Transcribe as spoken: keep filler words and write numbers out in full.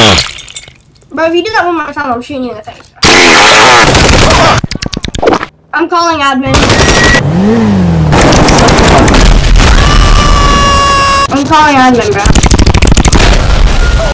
Bro, if you do that one more time, I'm shooting you in the face. I'm calling admin. I'm calling admin, bro.